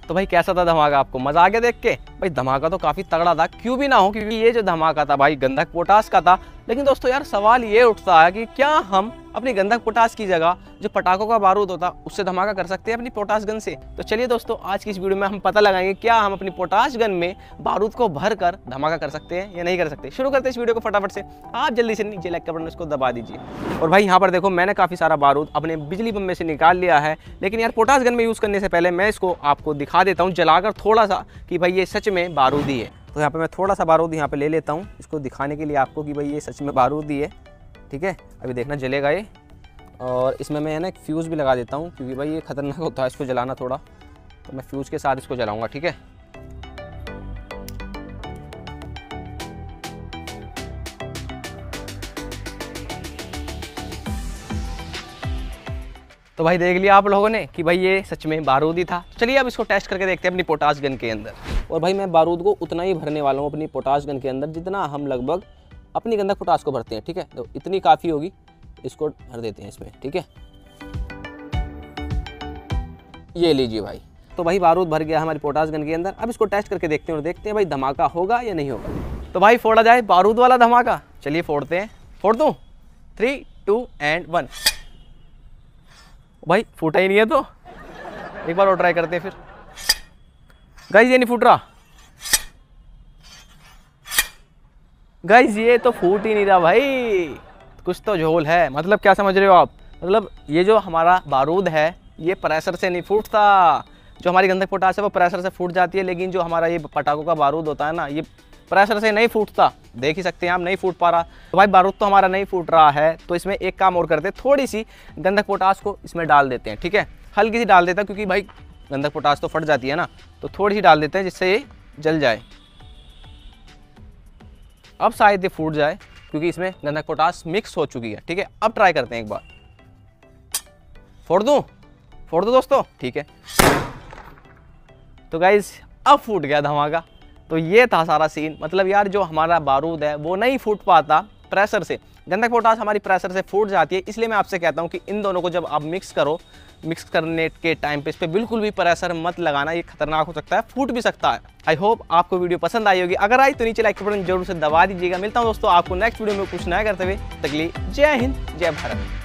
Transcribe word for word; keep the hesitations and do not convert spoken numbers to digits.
तो भाई कैसा था धमाका, आपको मजा आ गया देख के? भाई धमाका तो काफी तगड़ा था, क्यों भी ना हो, क्योंकि ये जो धमाका था भाई गंधक पोटास का था। लेकिन दोस्तों यार सवाल ये उठता है कि क्या हम अपनी गंधक पोटास की जगह जो पटाखों का बारूद होता उससे धमाका कर सकते हैं अपनी पोटास गन से? तो चलिए दोस्तों आज की इस वीडियो में हम पता लगाएंगे क्या हम अपनी पोटास गन में बारूद को भर कर धमाका कर सकते हैं या नहीं कर सकते। शुरू करते हैं इस वीडियो को फटाफट से। आप जल्दी से नीचे लाइक का बटन उसको दबा दीजिए। और भाई यहाँ पर देखो मैंने काफी सारा बारूद अपने बिजली बम में से निकाल लिया है, लेकिन यार पोटास गन में यूज करने से पहले मैं इसको आपको दिखा देता हूँ जलाकर थोड़ा सा कि भाई ये सच में बारूदी है। तो यहाँ पे मैं थोड़ा सा बारूद यहाँ पे ले लेता हूँ इसको दिखाने के लिए आपको कि भाई ये सच में बारूदी है। ठीक है, अभी देखना जलेगा ये। और इसमें मैं ना एक फ्यूज़ भी लगा देता हूँ क्योंकि भाई ये खतरनाक होता है इसको जलाना थोड़ा, तो मैं फ्यूज़ के साथ इसको जलाऊंगा। ठीक है, तो भाई देख लिया आप लोगों ने कि भाई ये सच में बारूदी था। चलिए अब इसको टेस्ट करके देखते हैं अपनी पोटास गन के अंदर। और भाई मैं बारूद को उतना ही भरने वाला हूँ अपनी पोटास गन के अंदर जितना हम लगभग अपनी गंधक पोटास को भरते हैं। ठीक है, तो इतनी काफ़ी होगी, इसको भर देते हैं इसमें। ठीक है, ये लीजिए भाई। तो भाई बारूद भर गया हमारी पोटास गन के अंदर। अब इसको टेस्ट करके देखते हैं और देखते हैं भाई धमाका होगा या नहीं होगा। तो भाई फोड़ा जाए बारूद वाला धमाका। चलिए फोड़ते हैं। फोड़ दूँ? Three two and one. भाई फूटा ही नहीं है, तो एक बार और ट्राई करते हैं फिर। गाइस ये नहीं फूट रहा, गाइस ये तो फूट ही नहीं रहा भाई, कुछ तो झोल है। मतलब क्या समझ रहे हो आप? मतलब ये जो हमारा बारूद है ये प्रेशर से नहीं फूटता। जो हमारी गंधक पोटास है वो प्रेशर से फूट जाती है, लेकिन जो हमारा ये पटाखों का बारूद होता है ना ये प्रेशर से नहीं फूटता। देख ही सकते हैं आप, नहीं फूट पा रहा। तो भाई बारूद तो हमारा नहीं फूट रहा है, तो इसमें एक काम और करते हैं, थोड़ी सी गंधक पोटास को इसमें डाल देते हैं। ठीक है, हल्की सी डाल देता है क्योंकि भाई गंधक पोटास तो फट जाती है ना, तो थोड़ी सी डाल देते हैं जिससे ये जल जाए। अब शायद ये फूट जाए क्योंकि इसमें गंधक पोटास मिक्स हो चुकी है। ठीक है, अब ट्राई करते हैं एक बार। फोड़ दूं? फोड़ दो दोस्तों। ठीक है, तो गाइस अब फूट गया धमाका। तो ये था सारा सीन। मतलब यार जो हमारा बारूद है वो नहीं फूट पाता प्रेशर से, गंधक पोटास हमारी प्रेशर से फूट जाती है। इसलिए मैं आपसे कहता हूँ कि इन दोनों को जब आप मिक्स करो, मिक्स करने के टाइम पे इस पर बिल्कुल भी प्रेशर मत लगाना, ये खतरनाक हो सकता है, फूट भी सकता है। आई होप आपको वीडियो पसंद आई होगी। अगर आई तो नीचे लाइक का बटन जरूर से दबा दीजिएगा। मिलता हूँ दोस्तों आपको नेक्स्ट वीडियो में कुछ नया करते हुए। तक के लिए जय हिंद, जय भारत।